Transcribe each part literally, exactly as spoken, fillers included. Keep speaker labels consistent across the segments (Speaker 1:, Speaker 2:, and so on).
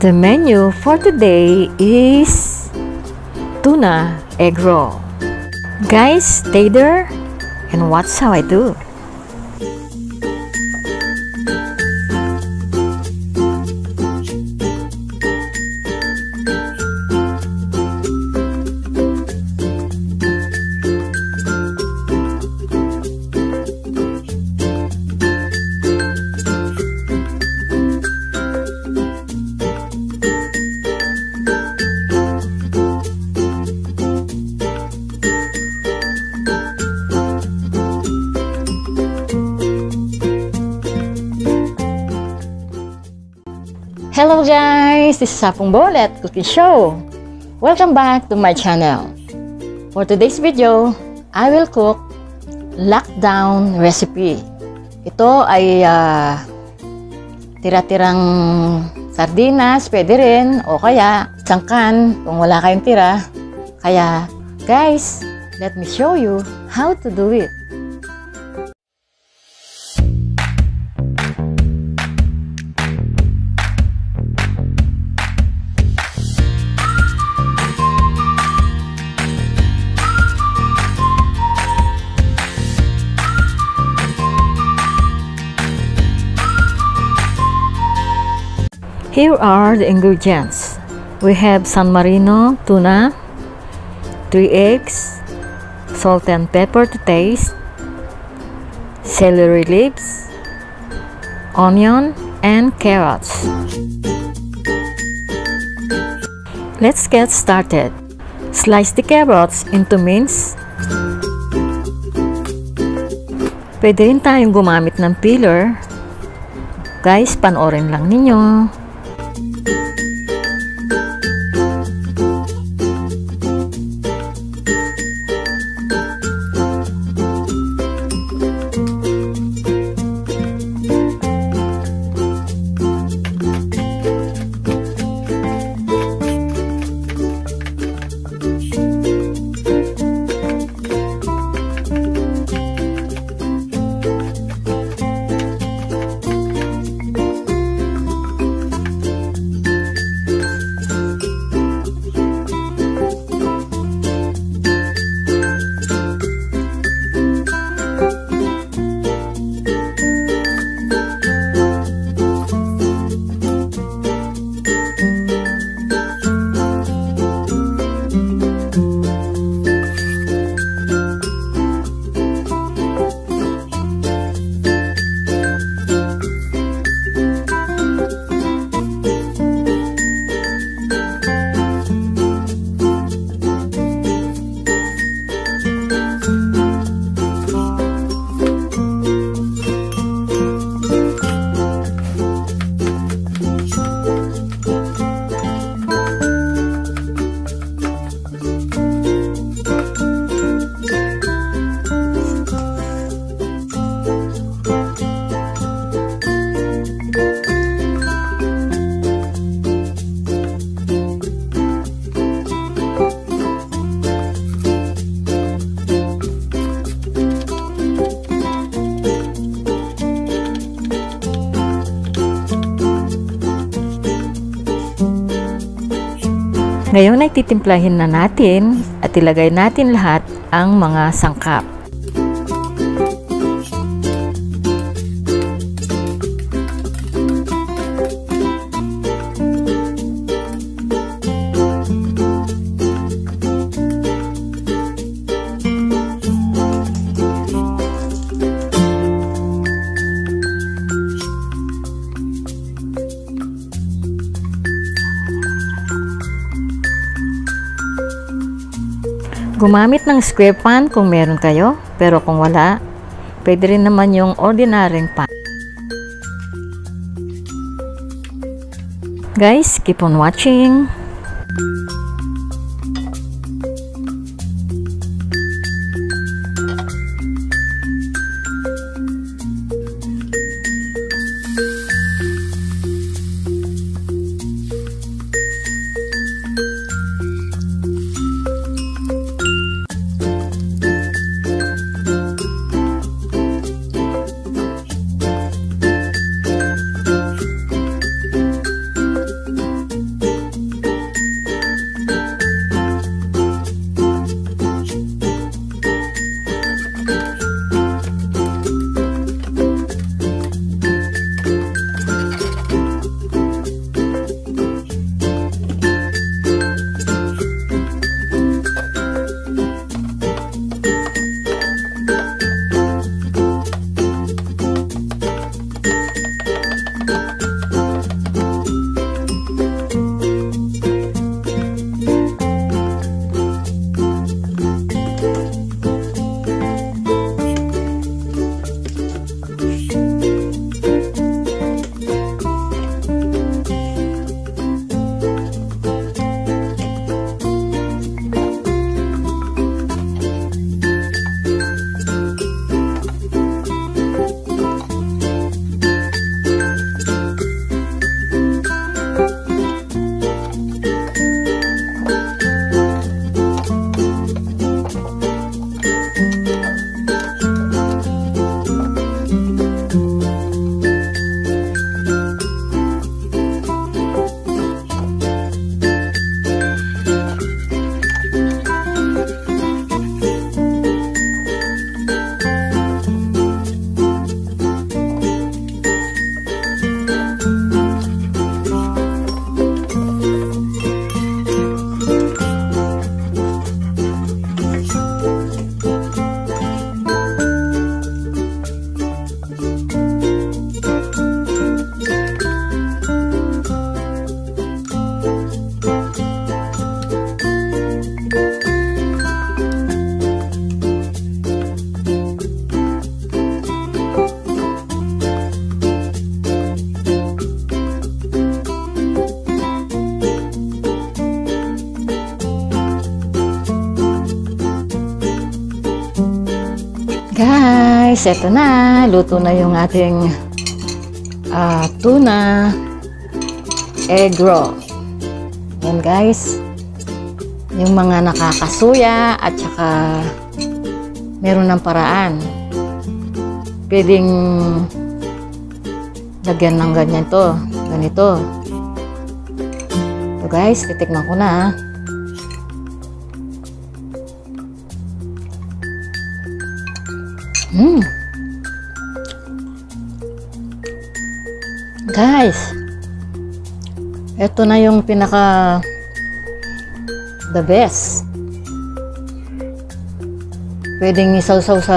Speaker 1: The menu for today is tuna egg roll. Guys, stay there and watch how I do.
Speaker 2: Hello guys, this is Sapong Bolet Cooking Show. Welcome back to my channel. For today's video, I will cook lockdown recipe. Ito ay uh, tira-tirang sardinas, pwede rin, o kaya sangkan kung wala kayong tira. Kaya guys, let me show you how to do it.
Speaker 1: Here are the ingredients. We have San Marino tuna, three eggs, salt and pepper to taste, celery leaves, onion, and carrots. Let's get started. Slice the carrots into mince. Pwede rin tayong gumamit ng peeler. Guys, panoorin lang ninyo. Ngayon ay titimplahin na natin at ilagay natin lahat ang mga sangkap. Gumamit ng square pan kung meron kayo, pero kung wala, pwede rin naman yung ordinaryong pan. Guys, keep on watching!
Speaker 2: guys, eto na. Luto na yung ating uh, tuna egg roll. Yan guys. Yung mga nakakasuya at saka meron ng paraan. Pwedeng lagyan ng ganyan to. Ganito. So guys, titikman ko na. Hmm. Guys, ito na yung pinaka the best. Pwedeng isawsaw sa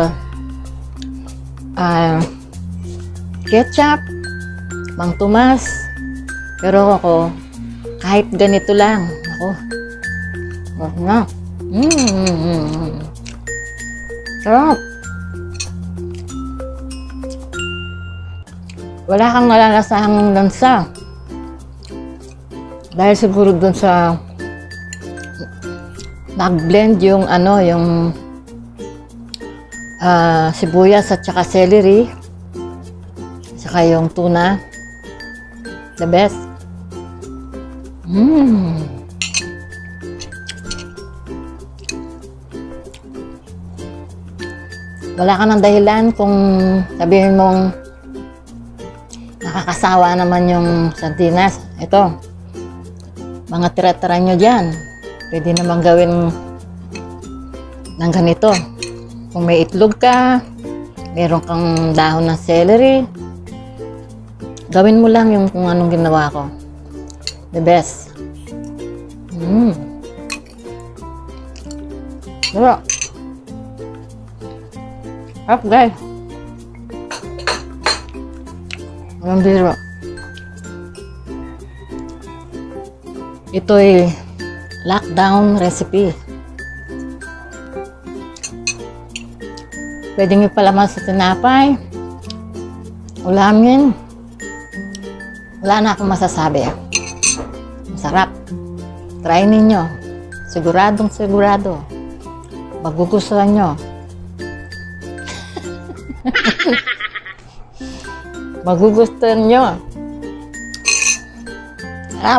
Speaker 2: uh, ketchup, Mang Tomas. Pero ako, kahit ganito lang. Ako, wag na. Mm. Sarap. Wala kang malalasahang lansa. Dahil siguro dun sa nag-blend yung ano, yung uh, sibuyas at saka celery, saka yung tuna. The best. Mmm. Wala ka ng dahilan kung sabihin mong nakakasawa naman yung sardinas. Ito, mga tira-tira nyo dyan. Pwede naman gawin ng ganito. Kung may itlog ka, meron kang dahon ng celery, gawin mo lang yung kung anong ginawa ko. The best. Mmm. Diba? Up guys. Walang biro. Ito ay lockdown recipe. Pwede nyo palaman sa tinapay, ulamin. Wala na akong masasabi. Masarap. Try ninyo. Siguradong sigurado. Magugustuhan nyo. Magugustuhan nyo. Sarap.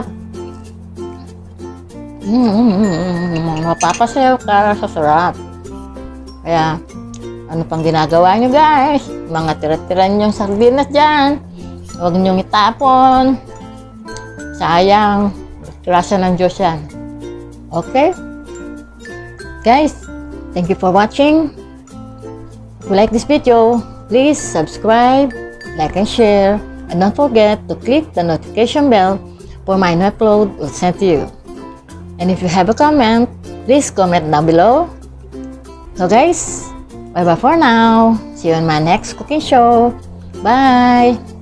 Speaker 2: Mm-hmm. Mapapasayaw ka sa sarap. Kaya, ano pang ginagawa nyo guys? Mga tira-tira nyong sardinas dyan. Huwag nyong itapon. Sayang. Grasya ng Diyos yan. Okay? Guys, thank you for watching. If you like this video, please subscribe, like and share, and don't forget to click the notification bell for my new upload will send to you. And if you have a comment, please comment down below. So guys, bye bye for now. See you in my next cooking show. Bye!